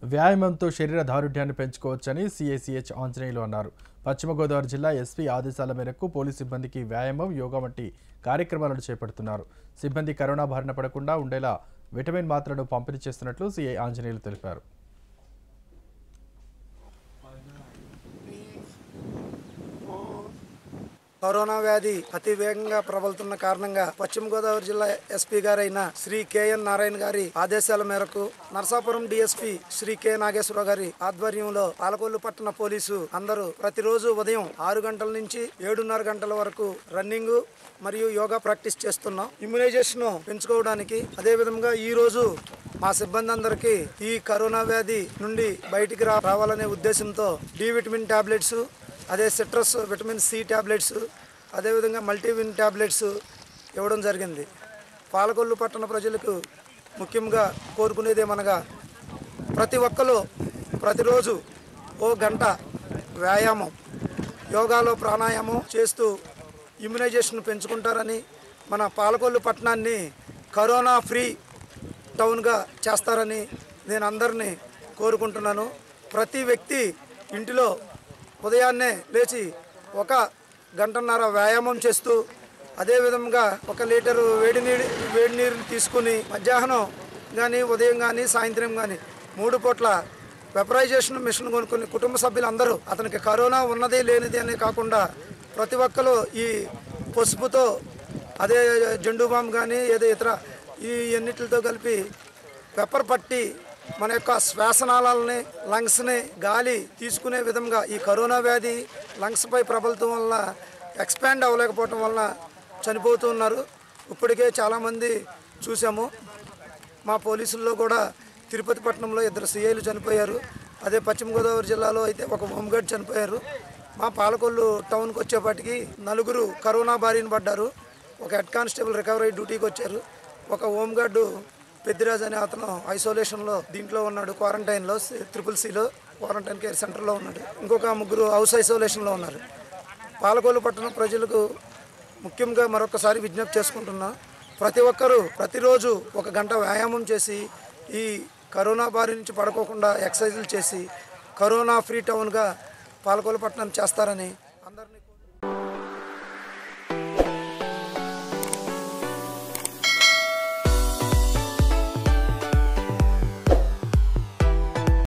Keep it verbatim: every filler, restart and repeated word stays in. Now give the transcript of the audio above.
వ్యాయామంతో శరీర దారుఢ్యాన్ని పెంచుకోవచ్చని సిఐసిహెచ్ ఆంజనేయులు అన్నారు. పశ్చిమ గోదావరి జిల్లా ఎస్పీ ఆదేశాల మేరకు పోలీసు సిబ్బందికి వ్యాయామం, యోగా వంటి కార్యక్రమాలను చేపడుతున్నారు. సిబ్బంది కరోనా బారిన పడకుండా ఉండేలా విటమిన్ మాత్రలను పంపిణీ చేస్తున్నట్లు సిఐ ఆంజనేయులు తెలిపారు. కరోనా వ్యాధి అతి వేగంగా ప్రబలుతున్న కారణంగా పశ్చిమ గోదావరి జిల్లా ఎస్పీ గారైన శ్రీ కెఎన్ నారాయణ గారి ఆదేశాల మేరకు నరసాపురం డిఎస్పీ శ్రీ కె నాగేశ్వరరావు గారి ఆధ్వర్యంలో పాలకొల్లు పట్టణ పోలీసు అందరూ ప్రతిరోజు ఉదయం ఆరు గంటల నుంచి ఏడున్నర గంటల వరకు రన్నింగ్ మరియు యోగా ప్రాక్టీస్ చేస్తున్నాం. ఇమ్యునైజేషన్ పెంచుకోవడానికి అదే విధంగా ఈ రోజు మా సిబ్బంది అందరికీ ఈ కరోనా వ్యాధి నుండి బయటికి రావాలనే ఉద్దేశంతో డి విటమిన్ టాబ్లెట్స్, అదే సిట్రస్ విటమిన్ సి ట్యాబ్లెట్స్, అదేవిధంగా మల్టీవిన్ ట్యాబ్లెట్స్ ఇవ్వడం జరిగింది. పాలకొల్లు పట్టణ ప్రజలకు ముఖ్యంగా కోరుకునేదేమనగా ప్రతి ఒక్కరు ప్రతిరోజు ఓ గంట వ్యాయామం, యోగాలో ప్రాణాయామం చేస్తూ ఇమ్యునైజేషన్ పెంచుకుంటారని, మన పాలకొల్లు పట్టణాన్ని కరోనా ఫ్రీ టౌన్గా చేస్తారని నేను అందరినీ కోరుకుంటున్నాను. ప్రతి వ్యక్తి ఇంటిలో ఉదయాన్నే లేచి ఒక గంటన్నర వ్యాయామం చేస్తూ అదేవిధంగా ఒక లీటరు వేడి నీరు వేడి నీరుని తీసుకుని మధ్యాహ్నం కానీ ఉదయం కానీ సాయంత్రం కానీ మూడు పూట్ల వెపరైజేషన్ మిషన్ కొనుక్కుని కుటుంబ సభ్యులందరూ అతనికి కరోనా ఉన్నది లేనిది అనే కాకుండా ప్రతి ఒక్కరు ఈ పసుపుతో అదే జెండు బామ్ కానీ ఏదో ఇతర ఈ ఎన్నిటితో కలిపి పెప్పర్ పట్టి మన యొక్క శ్వాసనాళాలని, లంగ్స్ని గాలి తీసుకునే విధంగా ఈ కరోనా వ్యాధి లంగ్స్పై ప్రబలతం వల్ల ఎక్స్పాండ్ అవ్వలేకపోవటం వల్ల చనిపోతూ ఉన్నారు. ఇప్పటికే చాలామంది చూసాము. మా పోలీసుల్లో కూడా తిరుపతి పట్టణంలో ఇద్దరు సిఐలు చనిపోయారు. అదే పశ్చిమ గోదావరి జిల్లాలో అయితే ఒక హోంగార్డ్ చనిపోయారు. మా పాలకొల్లు టౌన్కి వచ్చేపాటికి నలుగురు కరోనా బారిన పడ్డారు. ఒక హెడ్ కానిస్టేబుల్ రికవరీ డ్యూటీకి వచ్చారు. ఒక హోంగార్డు పెద్దిరాజ్ అనే అతను ఐసోలేషన్లో దీంట్లో ఉన్నాడు, క్వారంటైన్లో ట్రిపుల్ సిలో క్వారంటైన్ కేర్ సెంటర్లో ఉన్నాడు. ఇంకొక ముగ్గురు హౌస్ ఐసోలేషన్లో ఉన్నారు. పాలకొల్లు పట్టణ ప్రజలకు ముఖ్యంగా మరొకసారి విజ్ఞప్తి చేసుకుంటున్నా, ప్రతి ఒక్కరూ ప్రతిరోజు ఒక గంట వ్యాయామం చేసి ఈ కరోనా బారి నుంచి పడుకోకుండా ఎక్సర్సైజులు చేసి కరోనా ఫ్రీ టౌన్గా పాలకొల్లు పట్టణం చేస్తారని అందరినీ